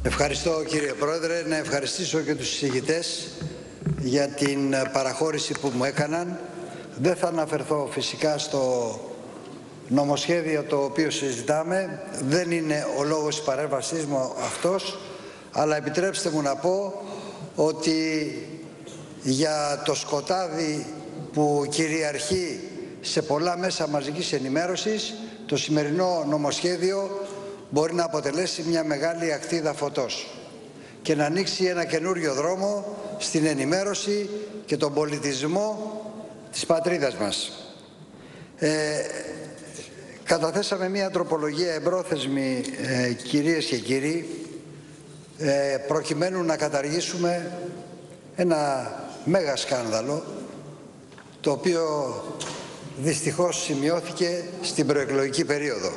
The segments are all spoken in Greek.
Ευχαριστώ κύριε Πρόεδρε. Να ευχαριστήσω και τους συζητητές για την παραχώρηση που μου έκαναν. Δεν θα αναφερθώ φυσικά στο νομοσχέδιο το οποίο συζητάμε. Δεν είναι ο λόγος της παρέμβασής μου αυτός, αλλά επιτρέψτε μου να πω ότι για το σκοτάδι που κυριαρχεί σε πολλά μέσα μαζικής ενημέρωσης, το σημερινό νομοσχέδιο μπορεί να αποτελέσει μια μεγάλη ακτίδα φωτός και να ανοίξει ένα καινούριο δρόμο στην ενημέρωση και τον πολιτισμό της πατρίδας μας. Καταθέσαμε μια τροπολογία εμπρόθεσμη, κυρίες και κύριοι, προκειμένου να καταργήσουμε ένα μέγα σκάνδαλο, το οποίο δυστυχώς σημειώθηκε στην προεκλογική περίοδο.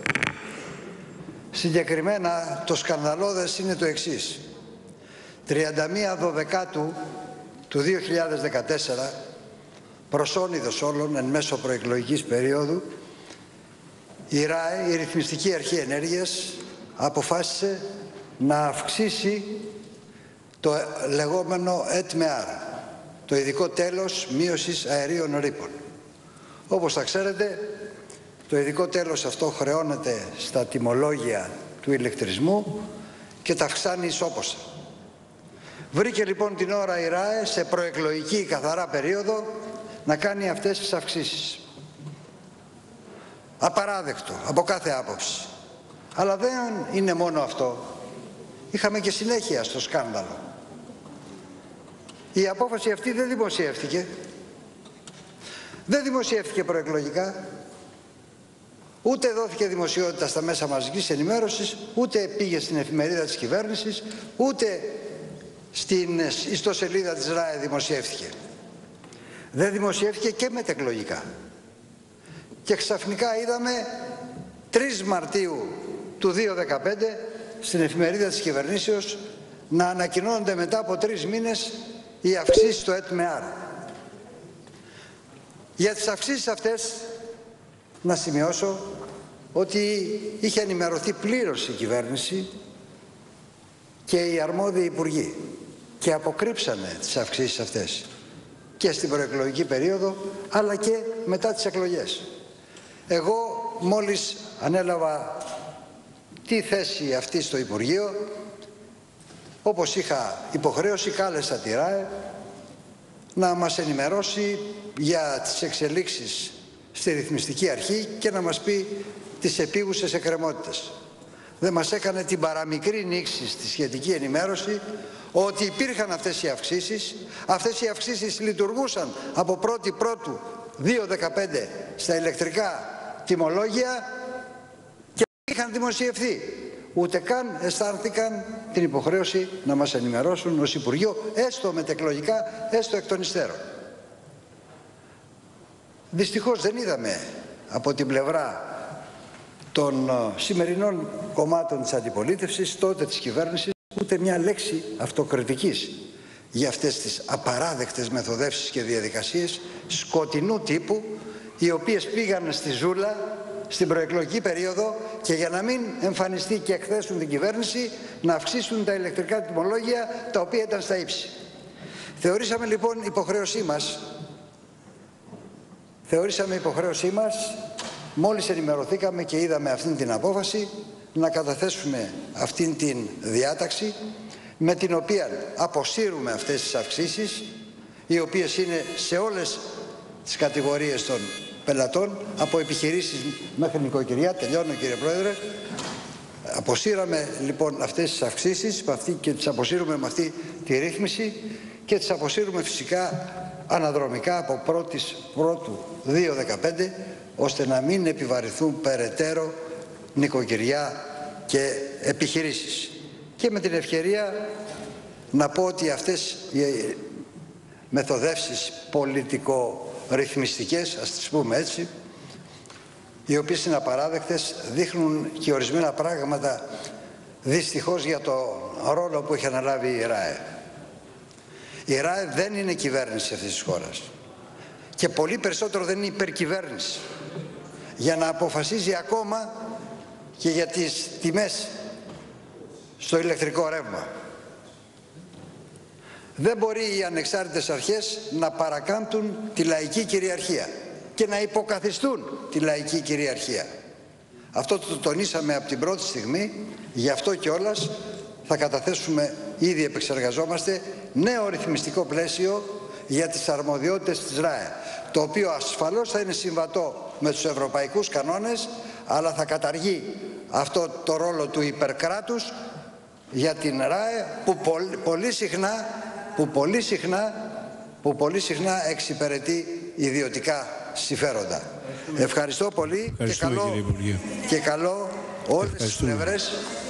Συγκεκριμένα το σκανδαλώδες είναι το εξής. 31 Δεκάτου του 2014, προσόνιδος όλων εν μέσω προεκλογικής περίοδου, η ΡΑΕ, η Ρυθμιστική Αρχή Ενέργειας, αποφάσισε να αυξήσει το λεγόμενο ΕΤΜΕΑΡ, το ειδικό τέλος μείωσης αερίων ρήπων. Όπως θα ξέρετε, το ειδικό τέλος αυτό χρεώνεται στα τιμολόγια του ηλεκτρισμού και τα αυξάνει ισόποσα. Βρήκε λοιπόν την ώρα η ΡΑΕ σε προεκλογική καθαρά περίοδο να κάνει αυτές τις αυξήσεις. Απαράδεκτο από κάθε άποψη. Αλλά δεν είναι μόνο αυτό. Είχαμε και συνέχεια στο σκάνδαλο. Η απόφαση αυτή δεν δημοσιεύτηκε. Δεν δημοσιεύτηκε προεκλογικά. Ούτε δόθηκε δημοσιότητα στα μέσα μαζικής ενημέρωσης, ούτε πήγε στην εφημερίδα της κυβέρνησης, ούτε στην ιστοσελίδα της ΡΑΕ δημοσιεύτηκε. Δεν δημοσιεύτηκε και μετεκλογικά. Και ξαφνικά είδαμε 3 Μαρτίου του 2015 στην εφημερίδα της κυβερνήσεως να ανακοινώνονται μετά από 3 μήνες οι αυξήσεις στο ΕΤΜΕΑΡ. Για τις αυξήσεις αυτές να σημειώσω ότι είχε ενημερωθεί πλήρως η κυβέρνηση και οι αρμόδιοι υπουργοί και αποκρύψανε τις αυξήσεις αυτές και στην προεκλογική περίοδο αλλά και μετά τις εκλογές. Εγώ μόλις ανέλαβα τη θέση αυτή στο Υπουργείο, όπως είχα υποχρέωση, κάλεσα τη ΡΑΕ να μας ενημερώσει για τις εξελίξεις στη Ρυθμιστική Αρχή και να μας πει τις επίγουσες εκκρεμότητες. Δεν μας έκανε την παραμικρή νήξη στη σχετική ενημέρωση ότι υπήρχαν αυτές οι αυξήσεις. Αυτές οι αυξήσεις λειτουργούσαν από 1η Πρώτου 2015 στα ηλεκτρικά τιμολόγια και είχαν δημοσιευθεί. Ούτε καν αισθάνθηκαν την υποχρέωση να μας ενημερώσουν ως Υπουργείο, έστω μετεκλογικά, έστω εκ των υστέρων. Δυστυχώς δεν είδαμε από την πλευρά των σημερινών κομμάτων της αντιπολίτευσης, τότε της κυβέρνησης, ούτε μια λέξη αυτοκριτικής για αυτές τις απαράδεκτες μεθοδεύσεις και διαδικασίες σκοτεινού τύπου, οι οποίες πήγαν στη ζούλα στην προεκλογική περίοδο και για να μην εμφανιστεί και εκθέσουν την κυβέρνηση να αυξήσουν τα ηλεκτρικά τιμολόγια τα οποία ήταν στα ύψη. Θεωρήσαμε λοιπόν υποχρέωσή μας, μόλις ενημερωθήκαμε και είδαμε αυτήν την απόφαση, να καταθέσουμε αυτήν την διάταξη με την οποία αποσύρουμε αυτές τις αυξήσεις, οι οποίες είναι σε όλες τις κατηγορίες των πελατών, από επιχειρήσεις μέχρι νοικοκυριά. Τελειώνω κύριε Πρόεδρε. Αποσύραμε λοιπόν αυτές τις αυξήσεις και τις αποσύρουμε με αυτή τη ρύθμιση και τις αποσύρουμε φυσικά αναδρομικά από 1η Πρώτου 2015, ώστε να μην επιβαρυνθούν περαιτέρω νοικοκυριά και επιχειρήσεις. Και με την ευκαιρία να πω ότι αυτές οι μεθοδεύσεις πολιτικο-ρυθμιστικές, ας τις πούμε έτσι, οι οποίες είναι απαράδεκτες, δείχνουν και ορισμένα πράγματα δυστυχώς για το ρόλο που έχει αναλάβει η ΡΑΕ. Η ΡΑΕ δεν είναι κυβέρνηση αυτής της χώρας και πολύ περισσότερο δεν είναι υπερκυβέρνηση για να αποφασίζει ακόμα και για τις τιμές στο ηλεκτρικό ρεύμα. Δεν μπορεί οι ανεξάρτητες αρχές να παρακάμπτουν τη λαϊκή κυριαρχία και να υποκαθιστούν τη λαϊκή κυριαρχία. Αυτό το τονίσαμε από την πρώτη στιγμή, γι' αυτό κιόλας θα καταθέσουμε, ήδη επεξεργαζόμαστε, νέο ρυθμιστικό πλαίσιο για τις αρμοδιότητες της ΡΑΕ, το οποίο ασφαλώς θα είναι συμβατό με τους ευρωπαϊκούς κανόνες, αλλά θα καταργεί αυτό το ρόλο του υπερκράτους για την ΡΑΕ που πολύ συχνά εξυπηρετεί ιδιωτικά συμφέροντα. Ευχαριστώ πολύ και καλό όλες τις πλευρές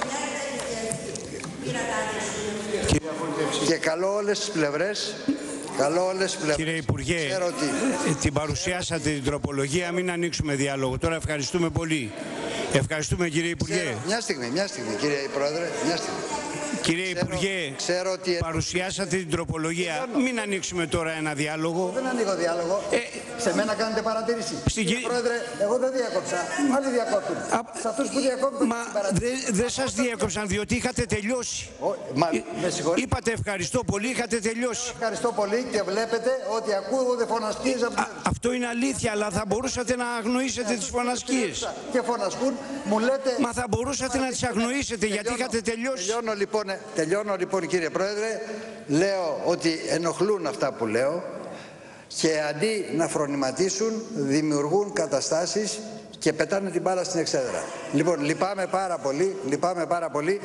Κύριε Υπουργέ, την παρουσιάσατε την τροπολογία, μην ανοίξουμε διάλογο. Τώρα ευχαριστούμε πολύ. Ευχαριστούμε, κύριε Υπουργέ. Μια στιγμή κύριε Πρόεδρε, μια στιγμή. Κύριε Υπουργέ, παρουσιάσατε την τροπολογία. Μην ανοίξουμε τώρα ένα διάλογο. Δεν ανοίγω διάλογο. Σε μένα κάνετε παρατήρηση. Κύριε Πρόεδρε, εγώ δεν διάκοψα. Άλλοι διακόπτουν. Σε αυτούς που διακόπτουν. Μα δεν σας διέκοψαν, διότι είχατε τελειώσει. Με συγχωρείτε. Είπατε ευχαριστώ πολύ, είχατε τελειώσει. Ευχαριστώ πολύ και βλέπετε ότι ακούγονται φωνασκίες από τους... Αυτό είναι αλήθεια, αλλά θα μπορούσατε να αγνοήσετε τις φωνασκίες. Και φωνασκούν, μου λέτε... Μα θα μπορούσατε να τις αγνοήσετε, γιατί είχατε τελειώσει. Τελειώνω λοιπόν κύριε Πρόεδρε, λέω ότι ενοχλούν αυτά που λέω και αντί να φρονηματίσουν δημιουργούν καταστάσεις και πετάνε την μπάλα στην εξέδρα. Λοιπόν, λυπάμαι πάρα πολύ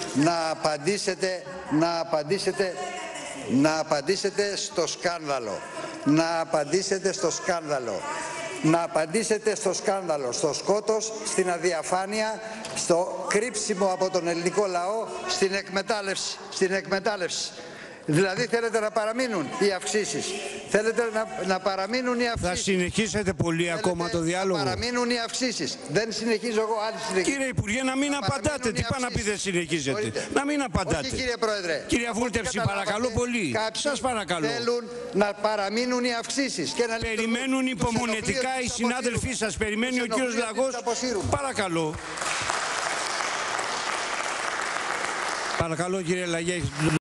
να απαντήσετε στο σκάνδαλο. Να απαντήσετε στο σκάνδαλο, στο σκότος, στην αδιαφάνεια, στο κρύψιμο από τον ελληνικό λαό, στην εκμετάλλευση. Δηλαδή θέλετε να παραμείνουν οι αυξήσεις. Θα συνεχίσετε πολύ ακόμα το διάλογο. Να παραμείνουν οι αυξήσεις. Δεν συνεχίζω εγώ, άλλοι συνεχίζουν. Κύριε Υπουργέ, να μην απαντάτε. Τι πάει να πει δεν συνεχίζετε. Να μην απαντάτε. Όχι, κύριε Πρόεδρε. Κυρία Βούλτευση, παρακαλώ πολύ. Σας παρακαλώ. Θέλουν να παραμείνουν οι αυξήσεις. Περιμένουν υπομονετικά οι συνάδελφοί σας. Περιμένει ο κύριος Λαγός. Παρακαλώ. Παρακαλώ, κύριε Λαγέ.